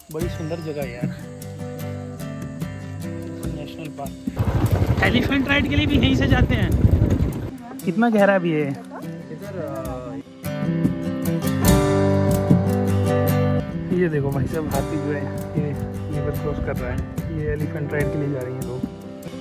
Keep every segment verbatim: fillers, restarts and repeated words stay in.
बड़ी सुंदर जगह है यार, नेशनल पार्क। एलिफेंट राइड के लिए भी यहीं से जाते हैं। कितना गहरा भी है ये देखो भाई साहब, हाथी जो है ये रिवर क्रॉस कर रहा है। ये एलिफेंट राइड के लिए जा रही हैं लोग।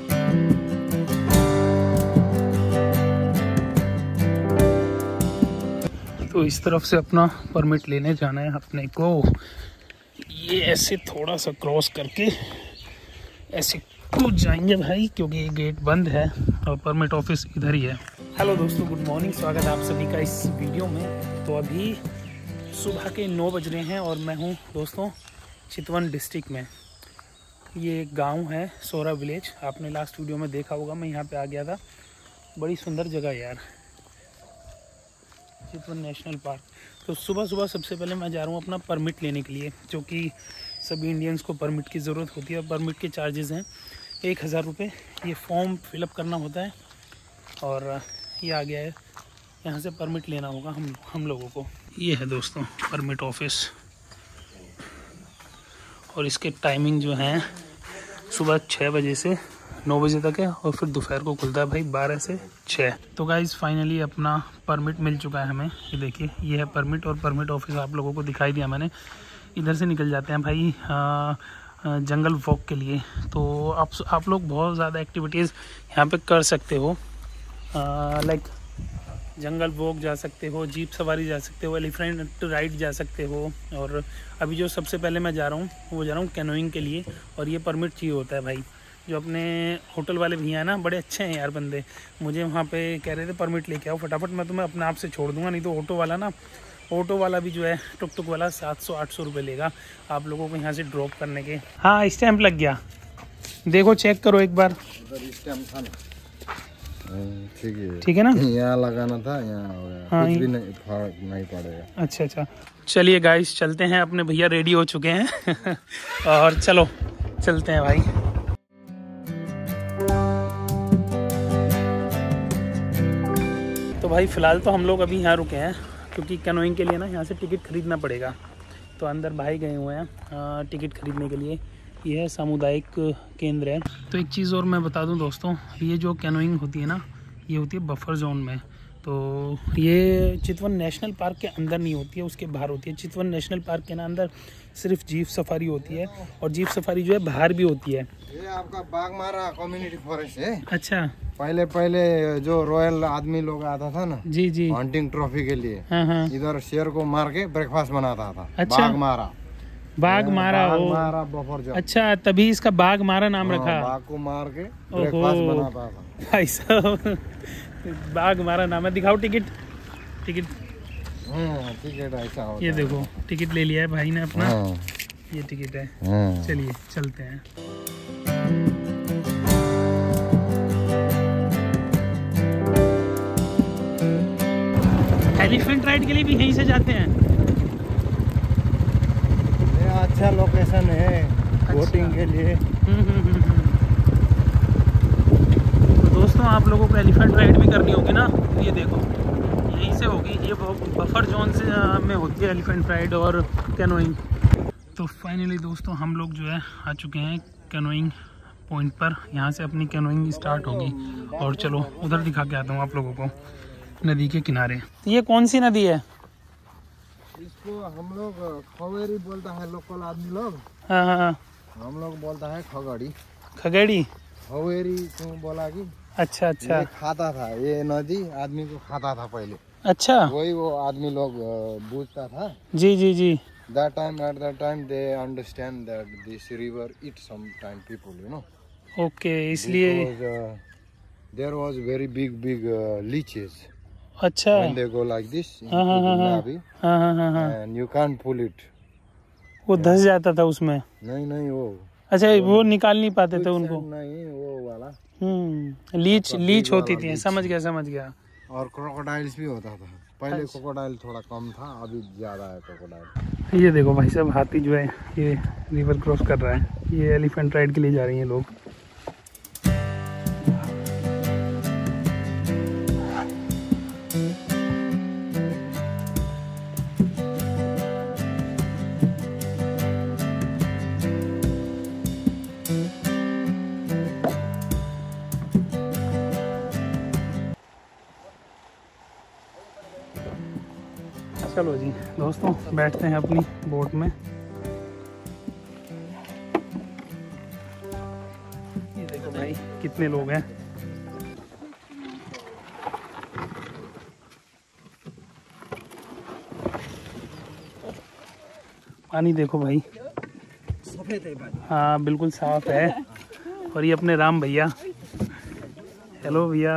तो इस तरफ से अपना परमिट लेने जाना है अपने को। ये ऐसे थोड़ा सा क्रॉस करके ऐसे कूद जाएंगे भाई, क्योंकि ये गेट बंद है और परमिट ऑफिस इधर ही है। हेलो दोस्तों, गुड मॉर्निंग, स्वागत है आप सभी का इस वीडियो में। तो अभी सुबह के नौ बज रहे हैं और मैं हूँ दोस्तों चितवन डिस्ट्रिक्ट में। ये एक गांव है सोरा विलेज, आपने लास्ट वीडियो में देखा होगा, मैं यहाँ पे आ गया था। बड़ी सुंदर जगह है यार, चितवन नेशनल पार्क। तो सुबह सुबह सबसे पहले मैं जा रहा हूँ अपना परमिट लेने के लिए, जो कि सभी इंडियंस को परमिट की ज़रूरत होती है। परमिट के चार्जेस हैं एक हज़ार रुपये। ये फॉर्म फिलअप करना होता है और ये आ गया है, यहाँ से परमिट लेना होगा हम हम लोगों को। ये है दोस्तों परमिट ऑफिस, और इसके टाइमिंग जो है सुबह छः बजे से नौ बजे तक है और फिर दोपहर को खुलता है भाई बारह से छः। तो गाइज़ फाइनली अपना परमिट मिल चुका है हमें। ये देखिए, ये है परमिट और परमिट ऑफिस आप लोगों को दिखाई दिया मैंने। इधर से निकल जाते हैं भाई आ, जंगल वॉक के लिए। तो आप आप लोग बहुत ज़्यादा एक्टिविटीज़ यहाँ पे कर सकते हो, लाइक जंगल वॉक जा सकते हो, जीप सवारी जा सकते हो, एलिफेंट राइड जा सकते हो। और अभी जो सबसे पहले मैं जा रहा हूँ वो जा रहा हूँ कैनोइंग के लिए, और ये परमिट चाहिए होता है भाई। जो अपने होटल वाले भैया हैं ना, बड़े अच्छे हैं यार बंदे। मुझे वहाँ पे कह रहे थे परमिट लेके आओ फटाफट, मैं तुम्हें अपने आप से छोड़ दूंगा, नहीं तो ऑटो वाला ना ऑटो वाला भी जो है टुक टुक वाला सात सौ आठ सौ रुपये लेगा आप लोगों को यहाँ से ड्रॉप करने के। हाँ स्टैंप लग गया, देखो चेक करो एक बार। ठीक है, ठीक है ना, यहाँ लगाना था, यहाँ हाँ, कुछ भी नहीं फर्क नहीं पड़ेगा। अच्छा अच्छा, चलिए गाइस चलते हैं, अपने भैया रेडी हो चुके हैं और चलो चलते हैं भाई। तो भाई फ़िलहाल तो हम लोग अभी यहाँ रुके हैं, क्योंकि कैनोइंग के लिए ना यहाँ से टिकट ख़रीदना पड़ेगा। तो अंदर भाई गए हुए हैं टिकट ख़रीदने के लिए। ये है सामुदायिक केंद्र है। तो एक चीज़ और मैं बता दूं दोस्तों, ये जो कैनोइंग होती है ना, ये होती है बफर जोन में। तो ये चितवन नेशनल पार्क के अंदर नहीं होती है, उसके बाहर होती है। चितवन नेशनल पार्क के ना अंदर सिर्फ जीप सफारी होती है, और जीप सफारी जो है बाहर भी होती है। ये आपका बागमारा कम्युनिटी फॉरेस्ट है। अच्छा, पहले पहले जो रॉयल आदमी लोग आता था ना, जी जी, हंटिंग ट्रॉफी के लिए, हाँ हाँ, इधर शेर को मार के ब्रेकफास्ट बनाता था। अच्छा, बागमारा बाघ मारा हो, बागमारा बफर जोन। अच्छा तभी इसका बाघ मारा नाम रखा। बाघ को मार के ब्रेकफास्ट बनाता था भाई साहब, बाघ मारा नाम है। दिखाओ टिकट, टिकट टिकट ऐसा होता। ये देखो टिकट ले लिया है भाई ने अपना, हाँ, ये टिकट है। हाँ। चलिए चलते हैं। एलिफेंट राइड के लिए भी यहीं से जाते हैं। ये अच्छा लोकेशन है बोटिंग के लिए। तो दोस्तों आप लोगों को एलिफेंट राइड भी करनी होगी ना, ये देखो यहीं से होगी। ये बफर जोन से में होती है एलिफेंट राइड और कैनोइंग। तो फाइनली दोस्तों हम लोग जो है आ चुके हैं कैनोइंग पॉइंट पर। यहाँ से अपनी कैनोइंग स्टार्ट होगी, और चलो उधर दिखा के आता हूँ आप लोगों को, नदी के किनारे। ये कौन सी नदी है? इसको हम लोग खवेरी बोलता है लोकल आदमी लोग। हाँ हाँ हाँ, हम लोग बोलता है खगड़ी। खगड़ी, खवेरी क्यों बोला कि अच्छा अच्छा, ये खाता था, ये नदी आदमी को खाता था पहले। अच्छा, वही वो आदमी लोग बूझता था। जी जी जी, That time, at that time, they understand that this river eats sometime people, you know. Okay, इसलिए Because, uh, there was very big, big uh, leeches. अच्छा, When they go like this, हाँ हाँ into हाँ the हाँ Navi, हाँ हाँ हाँ हाँ, and you can't pull it. वो धंस जाता था उसमें। नहीं नहीं वो अच्छा, वो निकाल नहीं पाते थे उनको। नहीं वो वाला। हम्म, लीच लीच होती थी, समझ गया समझ गया। और क्रोकोडाइल्स भी होता था पहले। क्रोकोडाइल थोड़ा कम था, अभी ज्यादा है क्रोकोडाइल। ये देखो भाई साहब, हाथी जो है ये रिवर क्रॉस कर रहा है। ये एलिफेंट राइड के लिए जा रही हैं लोग। चलो जी दोस्तों बैठते हैं अपनी बोट में। ये देखो भाई कितने लोग हैं। पानी देखो भाई, सफेद है पानी। हाँ बिल्कुल साफ है। और ये अपने राम भैया, हेलो भैया।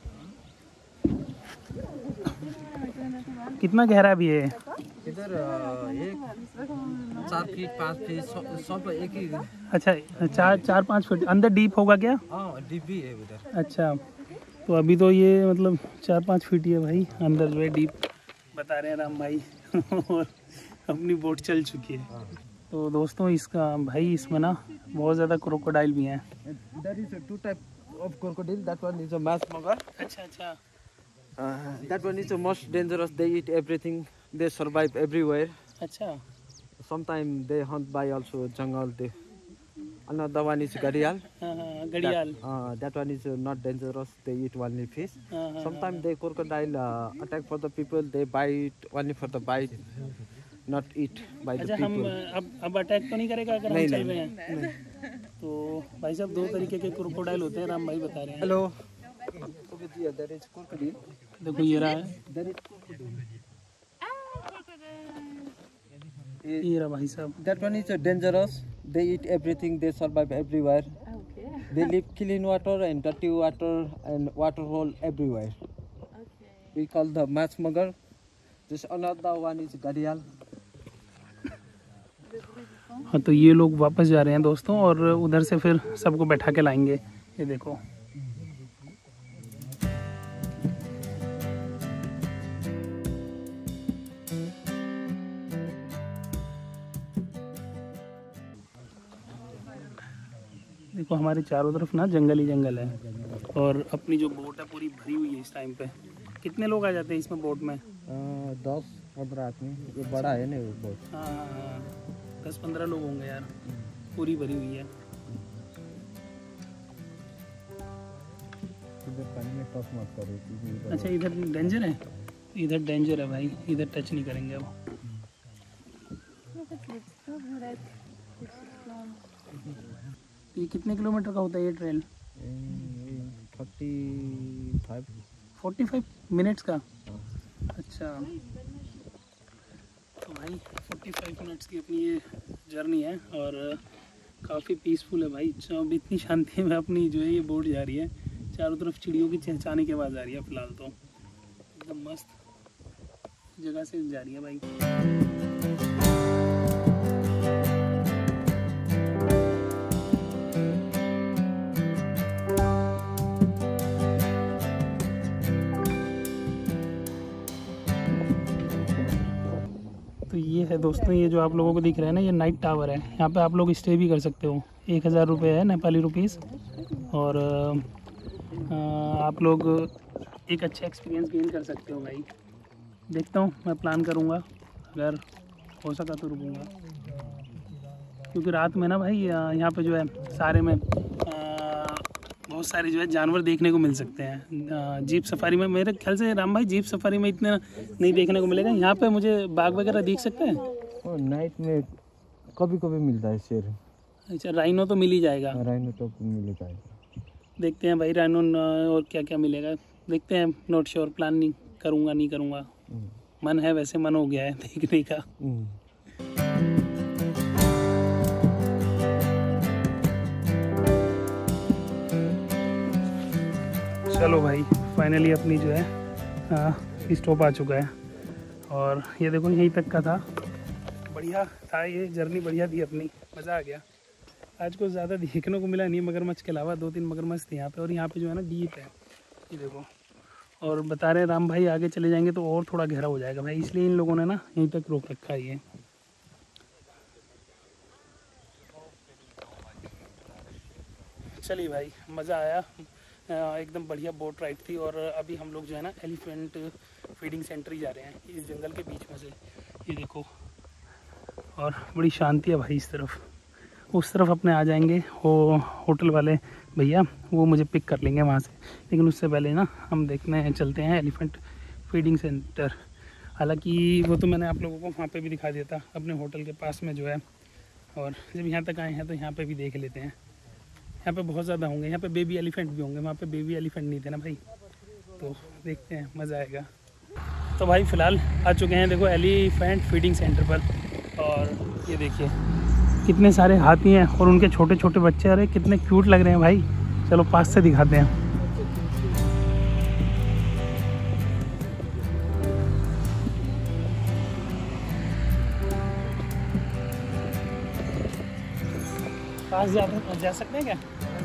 कितना गहरा भी है इधर? एक चार फीट पाँच फीट सब एक ही। अच्छा चार चार पाँच फीट अंदर डीप होगा क्या? हाँ डीप भी है उधर। अच्छा तो अभी तो ये मतलब चार पाँच फीट ही है भाई अंदर जो है डीप बता रहे हैं राम भाई। और अपनी बोट चल चुकी है। तो दोस्तों इसका भाई इसमें ना बहुत ज़्यादा क्रोकोडाइल भी हैं। There is a two type of crocodile. That one is a mass mugger. अच्छा अच्छा। Uh, that one is the most dangerous. They eat everything. They survive everywhere. अच्छा। Sometimes they hunt by also jungle. They. Another one is gharial. हाँ हाँ घड़ियाल। That, uh, that one is uh, not dangerous. They eat only fish. हाँ हाँ। Sometimes they crocodile uh, attack for the people. They bite only for the bite, not eat by the अच्छा हम people. अब अब attack तो नहीं करेगा अगर हम नहीं, चल नहीं, रहे हैं? तो भाई साहब दो तरीके के क्रोकोडाइल होते हैं राम भाई बता रहे हैं। Hello. Okay, dear, there is crocodile. देखो ये रहा है, There is crocodile. ये रहा भाई साहब। That one is uh, dangerous. They eat everything. They survive everywhere. Okay. They live clean water and dirty water and water hole everywhere. Okay. We call the mass mugger. Just another one is gharial. हाँ तो ये लोग वापस जा रहे हैं दोस्तों और उधर से फिर सबको बैठा के लाएंगे। ये देखो देखो हमारे चारों तरफ ना जंगल ही जंगल है और अपनी जो बोट है पूरी भरी हुई है इस टाइम पे। कितने लोग आ जाते हैं इसमें बोट में? दस पंद्रह आदमी। ये बड़ा है ना बहुत। हाँ हाँ हाँ दस पंद्रह लोग होंगे यार, पूरी भरी हुई है। इधर पानी में टच मत करो। अच्छा इधर डेंजर है? इधर डेंजर है भाई, इधर टच नहीं करेंगे अब। ये कितने किलोमीटर का होता है ये trail? Forty five forty five minutes का। अच्छा तो भाई फोर्टी फाइव मिनट्स की अपनी ये जर्नी है और काफ़ी पीसफुल है भाई। अब इतनी शांति में अपनी जो है ये बोट जा रही है, चारों तरफ चिड़ियों की चहचहाने की आवाज़ आ रही है। फ़िलहाल तो एकदम मस्त जगह से जा रही है भाई। तो ये है दोस्तों, ये जो आप लोगों को दिख रहा है ना ये नाइट टावर है। यहाँ पे आप लोग स्टे भी कर सकते हो। एक हज़ार रुपये है नेपाली रुपीस और आ, आप लोग एक अच्छा एक्सपीरियंस गेन कर सकते हो भाई। देखता हूँ मैं प्लान करूँगा, अगर हो सका तो रुकूँगा क्योंकि रात में ना भाई यहाँ पे जो है सारे में बहुत सारे जो है जानवर देखने को मिल सकते हैं। जीप सफारी में मेरे ख्याल से राम भाई जीप सफारी में इतना नहीं देखने को मिलेगा। यहाँ पे मुझे बाघ वगैरह दिख सकते हैं? नाइट में कभी कभी मिलता है शेर। अच्छा राइनो तो मिल ही जाएगा? राइनो तो मिल जाएगा। देखते हैं भाई राइनो और क्या क्या मिलेगा, देखते हैं। नॉट श्योर, प्लान नहीं करूँगा नहीं करूँगा, मन है वैसे, मन हो गया है देखने का। चलो भाई फाइनली अपनी जो है स्टॉप आ चुका है और ये देखो यहीं तक का था। बढ़िया था ये जर्नी, बढ़िया थी अपनी, मज़ा आ गया। आज को ज़्यादा देखने को मिला नहीं मगरमच्छ के अलावा, दो तीन मगरमच्छ थे यहाँ पे और यहाँ पे जो है ना डीप है ये देखो। और बता रहे राम भाई आगे चले जाएंगे तो और थोड़ा गहरा हो जाएगा भाई, इसलिए इन लोगों ने ना यहीं तक रोक रखा है ये। चलिए भाई मज़ा आया, एकदम बढ़िया बोट राइड थी। और अभी हम लोग जो है ना एलिफेंट फीडिंग सेंटर ही जा रहे हैं इस जंगल के बीच में से, ये देखो। और बड़ी शांति है भाई इस तरफ। उस तरफ अपने आ जाएंगे वो होटल वाले भैया, वो मुझे पिक कर लेंगे वहाँ से, लेकिन उससे पहले ना हम देखने चलते हैं एलिफेंट फीडिंग सेंटर। हालांकि वो तो मैंने आप लोगों को वहाँ पे भी दिखा दिया था अपने होटल के पास में जो है। और जब यहाँ तक आए हैं तो यहाँ पे भी देख लेते हैं। यहाँ पे बहुत ज़्यादा होंगे, यहाँ पे बेबी एलिफेंट भी होंगे, वहाँ पे बेबी एलिफेंट नहीं थे ना भाई, तो देखते हैं, मज़ा आएगा। तो भाई फ़िलहाल आ चुके हैं देखो एलिफेंट फीडिंग सेंटर पर। और ये देखिए कितने सारे हाथी हैं और उनके छोटे छोटे बच्चे, अरे कितने क्यूट लग रहे हैं भाई। चलो पास से दिखाते हैं। पास जा, जा सकते हैं क्या?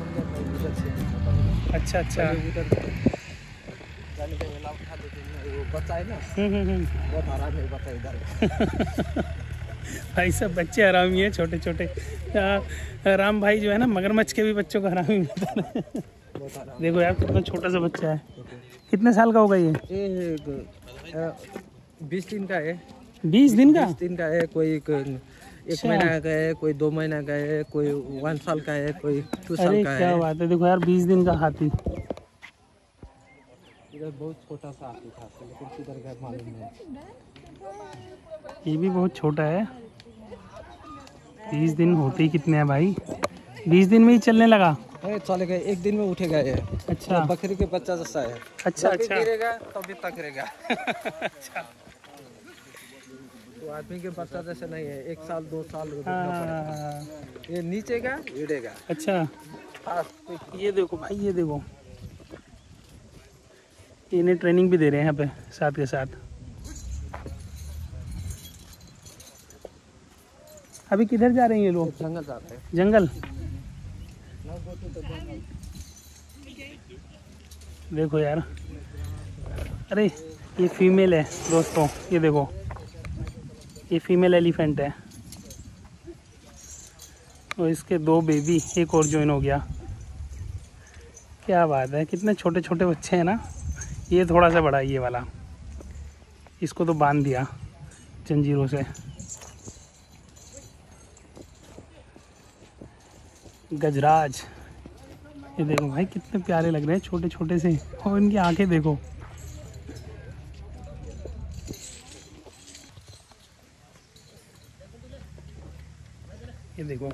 अच्छा अच्छा, जाने के अलावा उठा देते हैं, वो बच्चा है ना, हम्म हम्म बहुत आराम है बच्चा इधर। भाई सब बच्चे हरामी हैं छोटे छोटे। राम भाई जो है ना मगरमच्छ के भी बच्चों को हरामी मिलता है। देखो यार कितना छोटा सा बच्चा है। कितने साल का होगा ये? ये बीस दिन का है। बीस दिन का? बीस दिन का है, कोई एक, एक महीना का है, कोई दो महीना का है, कोई वन साल का है, कोई टू साल अरे का क्या है। बात है, देखो यार बीस दिन का हाथी। इधर बहुत छोटा सा हाथी था, लेकिन किधर गया मालूम नहीं। ये भी बहुत छोटा है। बीस दिन होते ही कितने हैं भाई? बीस दिन में ही चलने लगा? अरे चलेगा, एक दिन में उठेगा ये। अच्छा, बकरी के बच्चा जैसा है। अच्छा अच्छा, गिरेगा तभी तक गिरेगा। अच्छा तो आदमी के बच्चा जैसे नहीं है, एक साल दो साल रुकना हाँ, पड़ेगा। ये नीचे का गिरेगा। अच्छा ये देखो भाई, ये देखो इन्हें ट्रेनिंग भी दे रहे हैं यहाँ पे साथ के साथ। अभी किधर जा रहे हैं ये लोग? जंगल जाते हैं। जंगल? देखो यार, अरे ये फीमेल है दोस्तों, ये देखो ये फीमेल एलिफेंट है और इसके दो बेबी, एक और ज्वाइन हो गया। क्या बात है, कितने छोटे छोटे बच्चे हैं ना। ये थोड़ा सा बड़ा है ये वाला, इसको तो बांध दिया जंजीरों से। गजराज, ये देखो भाई कितने प्यारे लग रहे हैं छोटे छोटे से, और इनकी आंखें देखो। ये देखो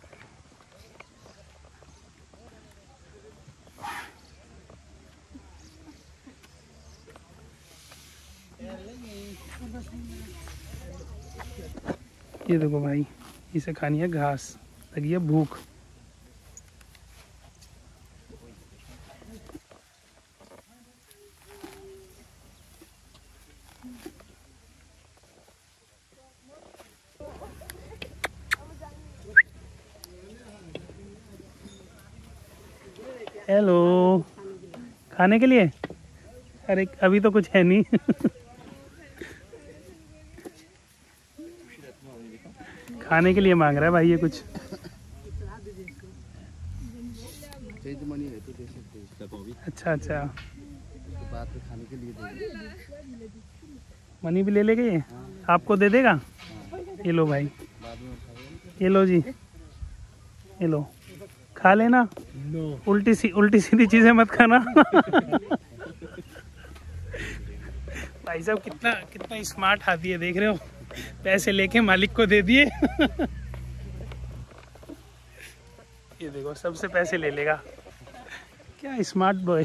ये देखो भाई, इसे खानी है घास, लगी है भूख। हेलो, खाने के लिए? अरे अभी तो कुछ है नहीं। खाने के लिए मांग रहा है भाई ये कुछ। अच्छा अच्छा, बाद में खाने के लिए देंगे। मनी भी ले लेगा ये? आपको दे देगा? ये लो भाई, ये लो जी, ये लो, खा लेना। उल्टी सी उल्टी सीधी चीजें मत खाना। भाई साहब कितना कितना स्मार्ट हाथी है, देख रहे हो, पैसे लेके मालिक को दे दिए। ये देखो सबसे पैसे ले लेगा, क्या स्मार्ट बॉय।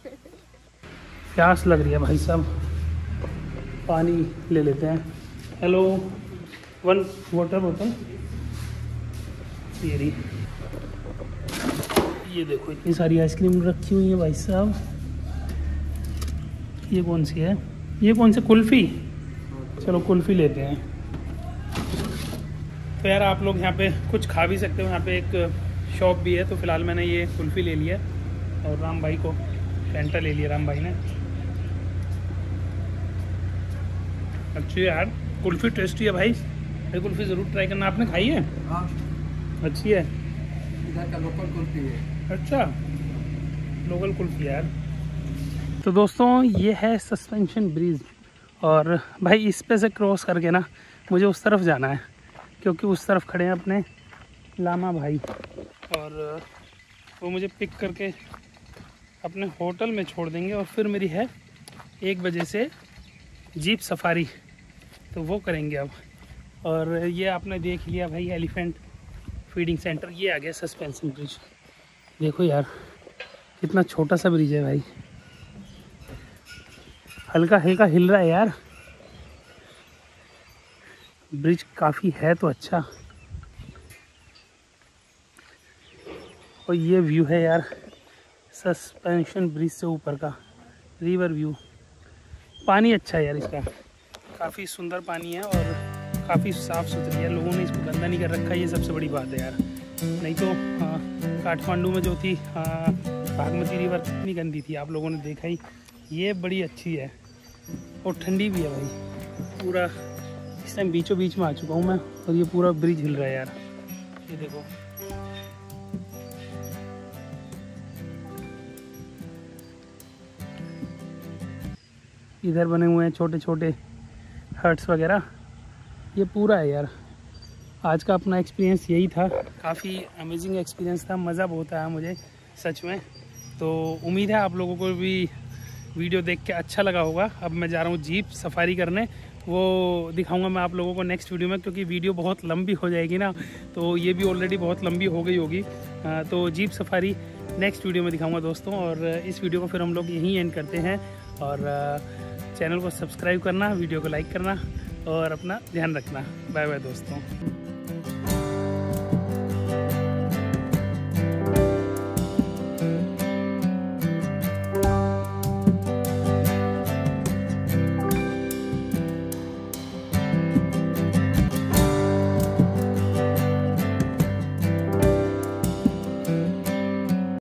प्यास लग रही है भाई साहब, पानी ले लेते हैं। हेलो, वन वाटर बोतल। ये रही, ये देखो इतनी सारी आइसक्रीम रखी हुई है भाई साहब। ये कौन सी है? ये कौन सी? कुल्फ़ी? चलो कुल्फ़ी लेते हैं। तो यार आप लोग यहाँ पे कुछ खा भी सकते हो, यहाँ पे एक शॉप भी है। तो फिलहाल मैंने ये कुल्फ़ी ले लिया और राम भाई को फैंटा ले लिया राम भाई ने। अच्छी है यार कुल्फ़ी, टेस्टी है भाई। ये कुल्फ़ी ज़रूर ट्राई करना। आपने खाई है? हाँ, अच्छी है, इधर का लोकल कुल्फी है। अच्छा लोकल कुल्फ़ी यार। तो दोस्तों ये है सस्पेंशन ब्रिज, और भाई इस पे से क्रॉस करके ना मुझे उस तरफ जाना है, क्योंकि उस तरफ खड़े हैं अपने लामा भाई, और वो मुझे पिक करके अपने होटल में छोड़ देंगे। और फिर मेरी है एक बजे से जीप सफारी, तो वो करेंगे अब। और ये आपने देख लिया भाई एलिफेंट फीडिंग सेंटर, ये आ गया सस्पेंशन ब्रिज। देखो यार कितना छोटा सा ब्रिज है भाई, हल्का हल्का हिल रहा है यार। ब्रिज काफ़ी है तो अच्छा। और ये व्यू है यार सस्पेंशन ब्रिज से ऊपर का रिवर व्यू। पानी अच्छा है यार इसका, काफ़ी सुंदर पानी है और काफ़ी साफ़ सुथरी है। लोगों ने इसको गंदा नहीं कर रखा, ये सबसे बड़ी बात है यार। नहीं तो काठमांडू में जो थी बागमती रिवर कितनी गंदी थी, आप लोगों ने देखा ही। ये बड़ी अच्छी है और ठंडी भी है भाई। पूरा इस टाइम बीचों बीच में आ चुका हूँ मैं और ये पूरा ब्रिज हिल रहा है यार। ये देखो इधर बने हुए हैं छोटे छोटे हट्स वगैरह, ये पूरा है यार। आज का अपना एक्सपीरियंस यही था, काफ़ी अमेजिंग एक्सपीरियंस था, मज़ा बहुत आया मुझे सच में। तो उम्मीद है आप लोगों को भी वीडियो देख के अच्छा लगा होगा। अब मैं जा रहा हूँ जीप सफारी करने, वो दिखाऊंगा मैं आप लोगों को नेक्स्ट वीडियो में, क्योंकि वीडियो बहुत लंबी हो जाएगी ना, तो ये भी ऑलरेडी बहुत लंबी हो गई होगी। तो जीप सफारी नेक्स्ट वीडियो में दिखाऊंगा दोस्तों। और इस वीडियो को फिर हम लोग यहीं एंड करते हैं। और चैनल को सब्सक्राइब करना, वीडियो को लाइक करना और अपना ध्यान रखना। बाय बाय दोस्तों।